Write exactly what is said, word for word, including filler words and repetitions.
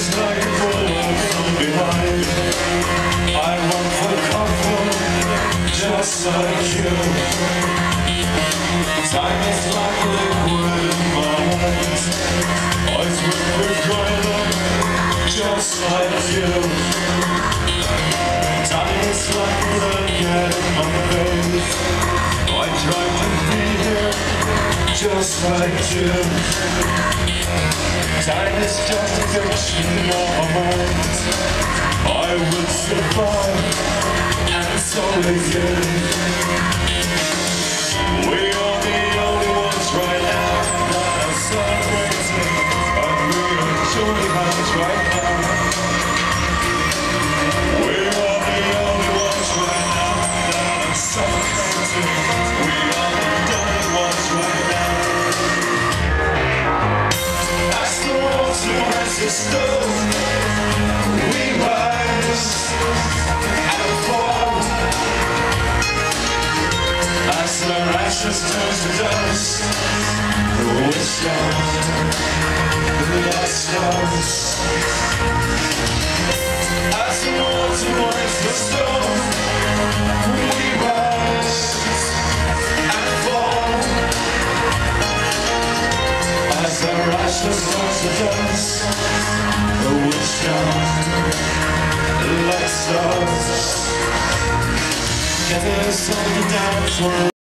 is like a bullet from behind. I want for comfort, just like you. Time is like a liquid in my hands. Eyes with the toilet, just like you. Time is like a blanket in my face. I try to be here, just like you. Time is just a fiction of my mind. I will survive, and so will you. We are the only ones right now that are celebrating, and we are truly hands right now. We are the only ones right now that are celebrating. We are the only ones right now. As the water has a stone, we rise and fall. As the ashes turn to dust, we stand, let stars. As the water winds the stone, we rise and fall. As the ashes turn to dust, we stand, let stars. Get us on the dance floor.